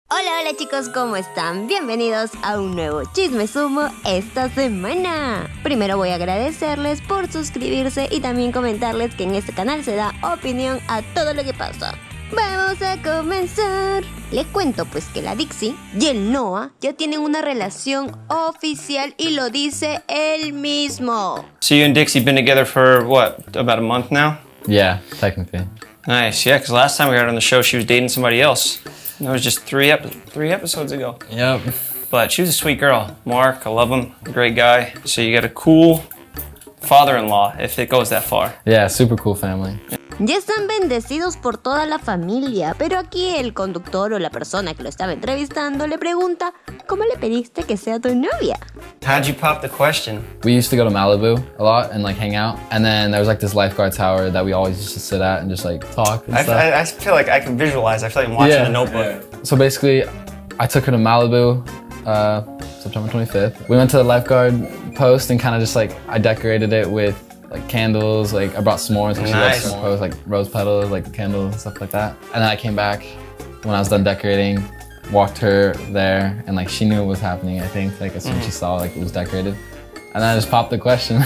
Hola chicos, ¿cómo están? Bienvenidos a un nuevo Chisme Sumo esta semana. Primero voy a agradecerles por suscribirse y también comentarles que en este canal se da opinión a todo lo que pasa. Vamos a comenzar. Les cuento pues que la Dixie y el Noah ya tienen una relación oficial y lo dice él mismo. So you and Dixie been together for what, about a month now? Yeah, technically. Nice, yeah, because last time we heard on the show she was dating somebody else. That was just three episodes ago. Yep. But she was a sweet girl. Mark, I love him, great guy. So you got a cool father-in-law if it goes that far. Yeah, super cool family. Ya están bendecidos por toda la familia, pero aquí el conductor o la persona que lo estaba entrevistando le pregunta ¿cómo le pediste que sea tu novia? How'd you pop the question? We used to go to Malibu a lot and like hang out, and then there was like this lifeguard tower that we always used to sit at and just like talk and stuff. I feel like I can visualize. I feel like I'm watching Yeah. The Notebook. So basically, I took her to Malibu, September 25th. We went to the lifeguard post and kind of just like I decorated it with like candles, like I brought s'mores because Nice. she loves s'mores, like rose petals, like candles and stuff like that. And then I came back when I was done decorating, walked her there, and like she knew what was happening, I think, like as soon as she saw like it was decorated. And then I just popped the question.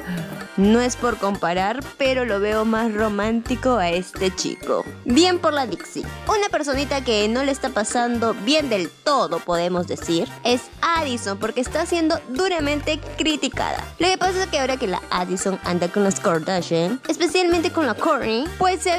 No es por comparar, pero lo veo más romántico a este chico. Bien por la Dixie. Una personita que no le está pasando bien del todo, podemos decir, es Addison, porque está siendo duramente criticada. Lo que pasa es que ahora que la Addison anda con las Kardashian, especialmente con la Kourtney, pues se ha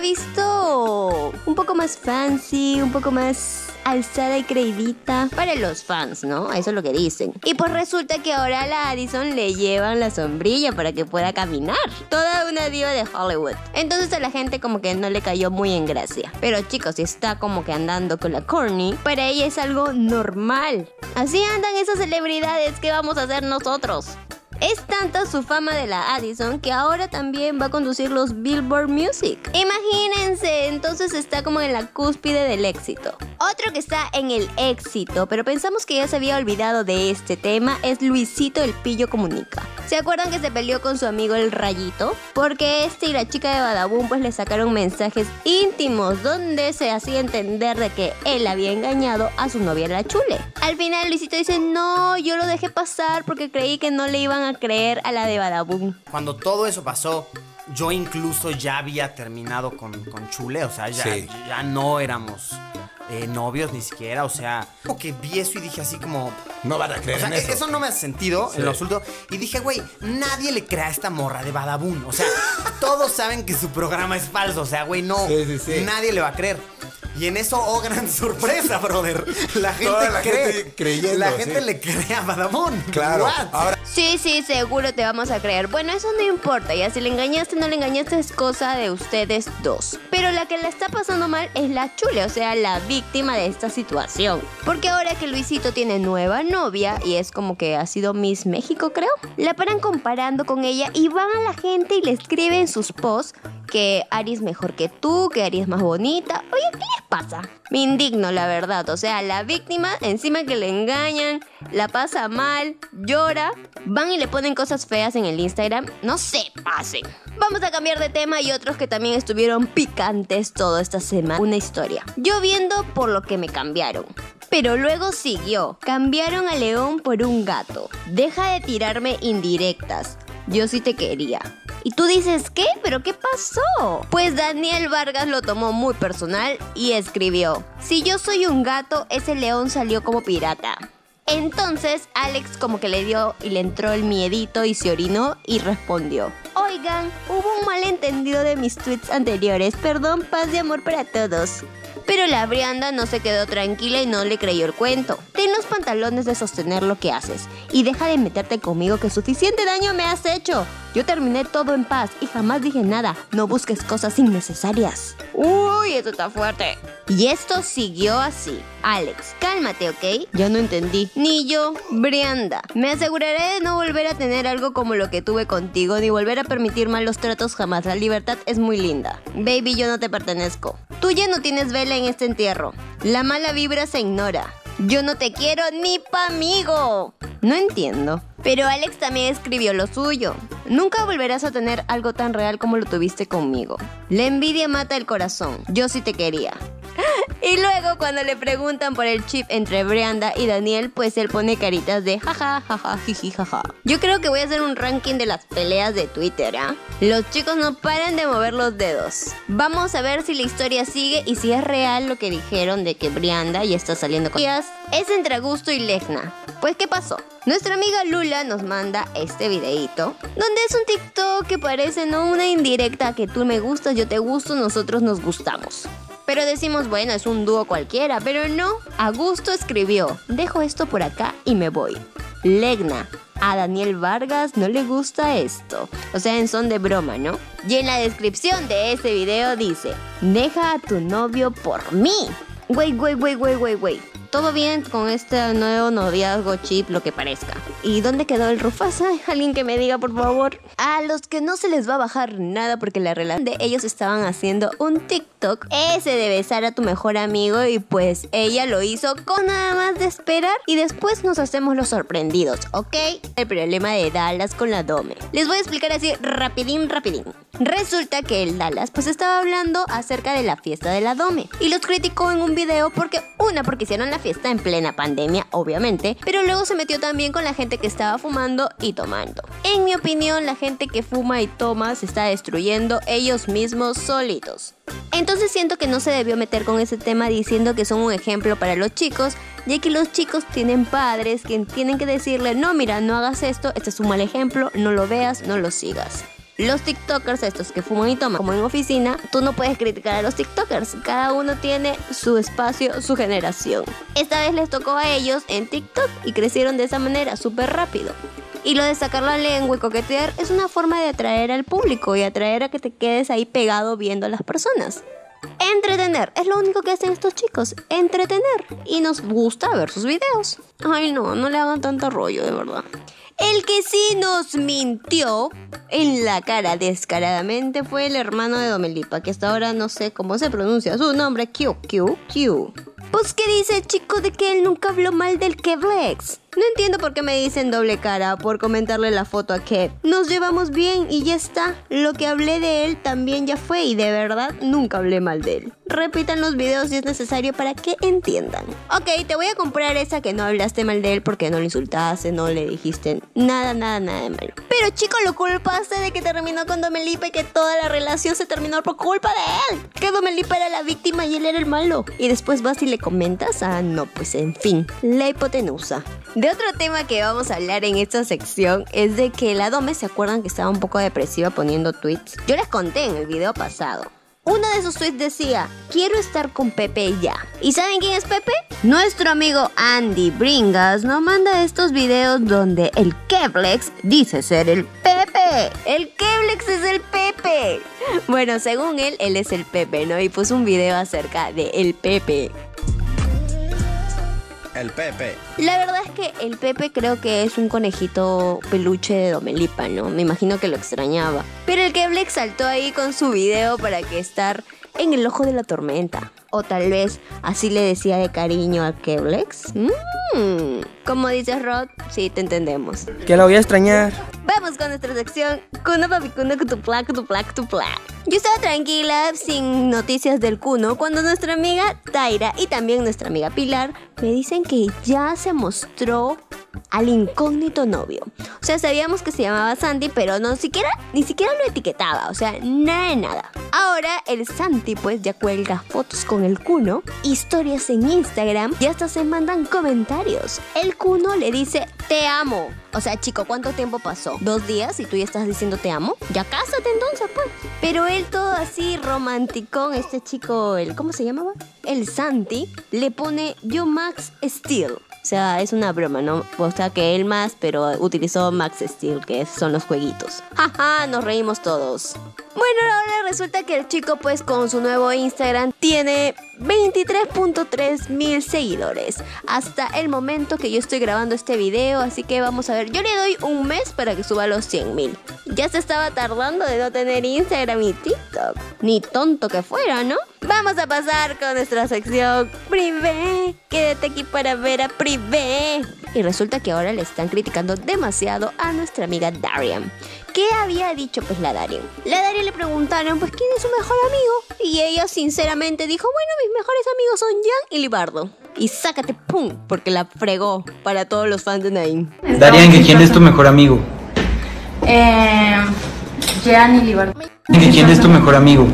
visto un poco más fancy, un poco más alzada y creidita para los fans, ¿no? Eso es lo que dicen. Y pues resulta que ahora a la Addison le llevan la sombrilla para que pueda caminar. Toda una diva de Hollywood. Entonces a la gente como que no le cayó muy en gracia. Pero chicos, si está como que andando con la Kourtney, para ella es algo normal. Así andan esas celebridades, ¿qué vamos a hacer nosotros? Es tanta su fama de la Addison que ahora también va a conducir los Billboard Music. Imagínense, entonces está como en la cúspide del éxito. Otro que está en el éxito, pero pensamos que ya se había olvidado de este tema, es Luisito el Pillo Comunica. ¿Se acuerdan que se peleó con su amigo el Rayito? Porque este y la chica de Badabun pues le sacaron mensajes íntimos donde se hacía entender de que él había engañado a su novia la Chule. Al final Luisito dice, no, yo lo dejé pasar porque creí que no le iban a creer a la de Badabun. Cuando todo eso pasó, yo incluso ya había terminado con Chule, o sea, ya no éramos novios ni siquiera, o sea, como que vi eso y dije así como... No van a creer en eso. Eso no me hace sentido en lo absoluto. Y dije, güey, nadie le crea a esta morra de Badabun. O sea, todos saben que su programa es falso, o sea, güey, no, nadie le va a creer. Y en eso, oh, gran sorpresa, brother. La gente creyendo, la gente le cree a Badabun. Claro. Ahora, Sí, seguro te vamos a creer. Bueno, eso no importa, ya si le engañaste o no le engañaste es cosa de ustedes dos. Pero la que la está pasando mal es la Chule, o sea, la víctima de esta situación. Porque ahora que Luisito tiene nueva novia y es como que ha sido Miss México, creo, la paran comparando con ella y van a la gente y le escriben en sus posts que Ari es mejor que tú, que Ari es más bonita. Oye, ¿qué les pasa? Me indigno, la verdad. O sea, la víctima, encima que le engañan, la pasa mal, llora, van y le ponen cosas feas en el Instagram. No se pasen. Vamos a cambiar de tema y otros que también estuvieron picantes toda esta semana. Una historia. Yo viendo por lo que me cambiaron. Pero luego siguió. Cambiaron a León por un gato. Deja de tirarme indirectas. Yo sí te quería. Y tú dices, ¿qué? ¿Pero qué pasó? Pues Daniel Vargas lo tomó muy personal y escribió, si yo soy un gato, ese león salió como pirata. Entonces Alex como que le dio y le entró el miedito y se orinó y respondió, oigan, hubo un malentendido de mis tweets anteriores, perdón, paz y amor para todos. Pero la Brianda no se quedó tranquila y no le creyó el cuento. Ten los pantalones de sostener lo que haces y deja de meterte conmigo que suficiente daño me has hecho. Yo terminé todo en paz y jamás dije nada. No busques cosas innecesarias. Uy, esto está fuerte. Y esto siguió así. Alex, cálmate, ¿ok? Yo no entendí. Ni yo, Brianda. Me aseguraré de no volver a tener algo como lo que tuve contigo, ni volver a permitir malos tratos jamás. La libertad es muy linda. Baby, yo no te pertenezco. Tú ya no tienes vela en este entierro. La mala vibra se ignora. Yo no te quiero ni pa' amigo. No entiendo. Pero Alex también escribió lo suyo. Nunca volverás a tener algo tan real como lo tuviste conmigo. La envidia mata el corazón. Yo sí te quería. Y luego cuando le preguntan por el chip entre Brianda y Daniel, pues él pone caritas de jaja, jaja, jiji, jaja. Yo creo que voy a hacer un ranking de las peleas de Twitter, ¿ah? Los chicos no paran de mover los dedos. Vamos a ver si la historia sigue y si es real lo que dijeron de que Brianda ya está saliendo con ellas. Es entre Augusto y Legna. Pues, ¿qué pasó? Nuestra amiga Lula nos manda este videito, donde es un TikTok que parece, ¿no?, una indirecta que tú me gustas, yo te gusto, nosotros nos gustamos. Pero decimos, bueno, es un dúo cualquiera, pero no. Augusto escribió, dejo esto por acá y me voy. Legna, a Daniel Vargas no le gusta esto. O sea, en son de broma, ¿no? Y en la descripción de ese video dice, deja a tu novio por mí. Güey. Todo bien con este nuevo noviazgo chip, lo que parezca. ¿Y dónde quedó el Rufasa? Alguien que me diga, por favor. A los que no se les va a bajar nada porque la relación de ellos estaban haciendo un TikTok ese de besar a tu mejor amigo y pues ella lo hizo con nada más de esperar y después nos hacemos los sorprendidos, ¿ok? El problema de Dallas con la Dome. Les voy a explicar así rapidín. Resulta que el Dallas pues estaba hablando acerca de la fiesta de la Dome y los criticó en un video porque hicieron la fiesta en plena pandemia, obviamente, pero luego se metió también con la gente que estaba fumando y tomando. En mi opinión, la gente que fuma y toma se está destruyendo ellos mismos solitos. Entonces siento que no se debió meter con ese tema diciendo que son un ejemplo para los chicos, ya que los chicos tienen padres que tienen que decirle, no, mira, no hagas esto, este es un mal ejemplo, no lo veas, no lo sigas. Los TikTokers, estos que fuman y toman como en oficina, tú no puedes criticar a los TikTokers. Cada uno tiene su espacio, su generación. Esta vez les tocó a ellos en TikTok y crecieron de esa manera, súper rápido. Y lo de sacar la lengua y coquetear es una forma de atraer al público y atraer a que te quedes ahí pegado viendo a las personas. Entretener, es lo único que hacen estos chicos, entretener. Y nos gusta ver sus videos. Ay no le hagan tanto rollo, de verdad. El que sí nos mintió en la cara descaradamente fue el hermano de Domelipa, que hasta ahora no sé cómo se pronuncia su nombre, Q. Pues ¿qué dice el chico de que él nunca habló mal del Kevlex? No entiendo por qué me dicen doble cara por comentarle la foto a Kev. Nos llevamos bien y ya está. Lo que hablé de él también ya fue y de verdad nunca hablé mal de él. Repitan los videos si es necesario para que entiendan. Ok, te voy a comprar esa que no hablaste mal de él porque no le insultaste, no le dijiste nada de malo. Pero chico, lo culpaste de que terminó con Domelipa y que toda la relación se terminó por culpa de él. Que Domelipa era la víctima y él era el malo. Y después vas y le comentas, no, pues en fin, la hipotenusa. De otro tema que vamos a hablar en esta sección es de que la Dome, ¿se acuerdan que estaba un poco depresiva poniendo tweets? Yo les conté en el video pasado. Uno de esos tweets decía, quiero estar con Pepe ya. ¿Y saben quién es Pepe? Nuestro amigo Andy Bringas nos manda estos videos donde el Kevlex dice ser el Pepe. El Kevlex es el Pepe. Bueno, según él es el Pepe, ¿no? Y puso un video acerca de el Pepe. El Pepe. La verdad es que el Pepe creo que es un conejito peluche de Domelipa, ¿no? Me imagino que lo extrañaba. Pero el Kevlex saltó ahí con su video para que estar en el ojo de la tormenta. O tal vez así le decía de cariño al Kevlex. Como dices, Rod, sí, te entendemos. Que lo voy a extrañar. Vamos con nuestra sección Kuno papi Kuno Kutupla. Yo estaba tranquila, sin noticias del Kuno, cuando nuestra amiga Taira y también nuestra amiga Pilar me dicen que ya se mostró al incógnito novio. O sea, sabíamos que se llamaba Santi, pero ni siquiera lo etiquetaba. O sea, nada. Ahora el Santi pues ya cuelga fotos con el Kuno, historias en Instagram y hasta se mandan comentarios. El Kuno le dice, te amo. O sea, chico, ¿cuánto tiempo pasó? 2 días y tú ya estás diciendo te amo. Ya cásate entonces, pues. Pero él todo así romanticón, este chico, ¿cómo se llamaba? El Santi, le pone yo Max Steel. O sea, es una broma, ¿no? O sea, que él más, pero utilizó Max Steel, que son los jueguitos. Jaja, nos reímos todos. Bueno, ahora resulta que el chico, pues, con su nuevo Instagram tiene 23.3 mil seguidores. Hasta el momento que yo estoy grabando este video, así que vamos a ver. Yo le doy un mes para que suba los 100.000. Ya se estaba tardando de no tener Instagram y TikTok. Ni tonto que fuera, ¿no? Vamos a pasar con nuestra sección Privé. Quédate aquí para ver a Privé. y resulta que ahora le están criticando demasiado a nuestra amiga Darian. ¿Qué había dicho pues la Darian? La Darian le preguntaron pues quién es su mejor amigo y ella sinceramente dijo, bueno, mis mejores amigos son Jan y Libardo. Y sácate, pum, porque la fregó para todos los fans de Naim. Darian, ¿quién es tu mejor amigo? Jan y Libardo. ¿Quién es tu mejor amigo?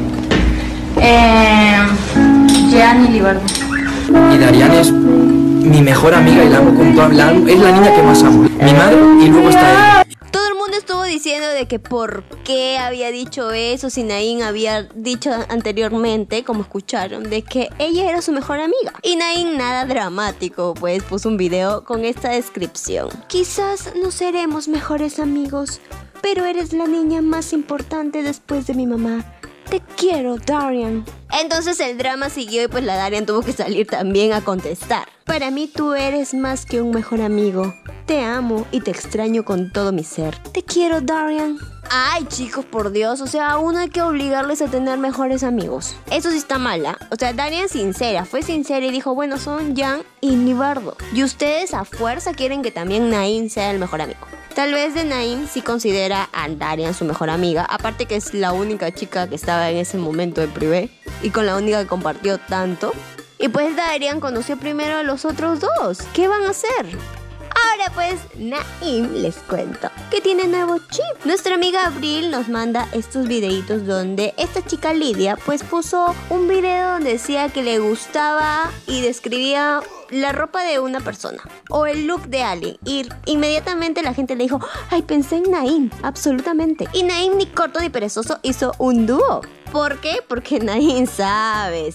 Jan y Libardo. Y Darian es mi mejor amiga y la amo con toda es la niña que más amo. Mi madre y luego está él. Todo el mundo estuvo diciendo de que por qué había dicho eso si Naim había dicho anteriormente, como escucharon, de que ella era su mejor amiga. Y Naim, nada dramático, pues puso un video con esta descripción. Quizás no seremos mejores amigos, pero eres la niña más importante después de mi mamá. Te quiero, Darian. Entonces el drama siguió y pues la Darian tuvo que salir también a contestar. Para mí tú eres más que un mejor amigo. Te amo y te extraño con todo mi ser. Te quiero, Darian. Ay, chicos, por Dios, o sea, a uno hay que obligarles a tener mejores amigos. Eso sí está mala. O sea, Darian fue sincera y dijo, bueno, son Jan y Libardo. Y ustedes a fuerza quieren que también Naim sea el mejor amigo. Tal vez de Naim sí considera a Darian su mejor amiga, aparte que es la única chica que estaba en ese momento en privé y con la única que compartió tanto. Y pues Darian conoció primero a los otros dos. ¿Qué van a hacer? Ahora pues Naim les cuento que tiene nuevo chip. Nuestra amiga Abril nos manda estos videitos donde esta chica Lidia pues puso un video donde decía que le gustaba y describía la ropa de una persona o el look de alguien y inmediatamente la gente le dijo, ay, pensé en Naim, absolutamente. Y Naim, ni corto ni perezoso, hizo un dúo. ¿Por qué? Porque Naim sabe.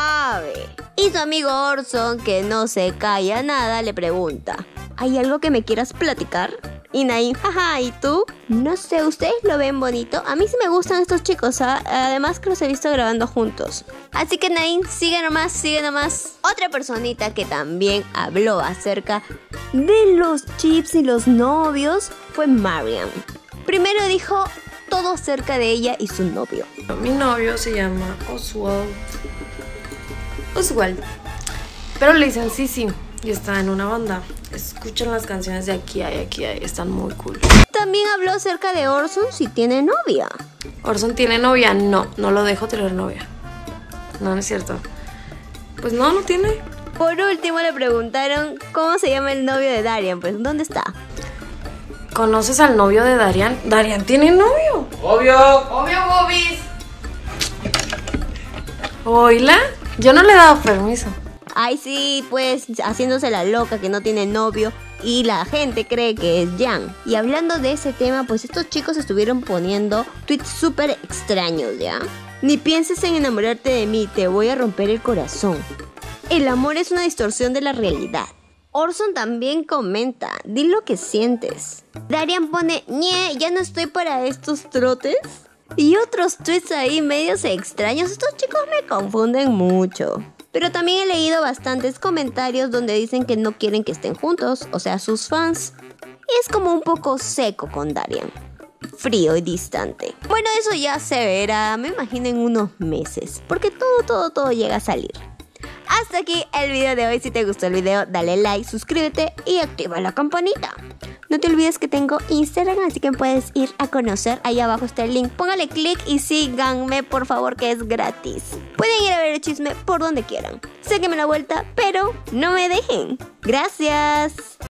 Y su amigo Orson, que no se calla nada, le pregunta, ¿hay algo que me quieras platicar? Y Naim, jaja, ¿y tú? No sé, ¿ustedes lo ven bonito? A mí sí me gustan estos chicos, además que los he visto grabando juntos. Así que Naim, sigue nomás. Otra personita que también habló acerca de los chips y los novios fue Mariam. Primero dijo todo acerca de ella y su novio. Mi novio se llama Oswald. Pero le dicen sí. Y está en una banda. Escuchen las canciones de Aquí hay, están muy cool. También habló acerca de Orson, si tiene novia. ¿Orson tiene novia? No lo dejo tener novia. No es cierto. Pues no tiene. Por último le preguntaron cómo se llama el novio de Darian, pues ¿dónde está? ¿Conoces al novio de Darian? ¿Darian tiene novio? Obvio, Bobis. ¿Oíla? Yo no le he dado permiso. Ay, sí, pues haciéndose la loca que no tiene novio y la gente cree que es Jan. Y hablando de ese tema, pues estos chicos estuvieron poniendo tweets súper extraños, ¿ya? Ni pienses en enamorarte de mí, te voy a romper el corazón. El amor es una distorsión de la realidad. Orson también comenta, di lo que sientes. Darian pone, ñe, ya no estoy para estos trotes. Y otros tweets ahí medios extraños. Estos chicos me confunden mucho. Pero también he leído bastantes comentarios donde dicen que no quieren que estén juntos, o sea, sus fans. Y es como un poco seco con Darian. Frío y distante. Bueno, eso ya se verá, me imagino, en unos meses. Porque todo llega a salir. Hasta aquí el video de hoy. Si te gustó el video, dale like, suscríbete y activa la campanita. No te olvides que tengo Instagram, así que puedes ir a conocer. Ahí abajo está el link. Póngale clic y síganme, por favor, que es gratis. Pueden ir a ver el chisme por donde quieran. Sáquenme la vuelta, pero no me dejen. Gracias.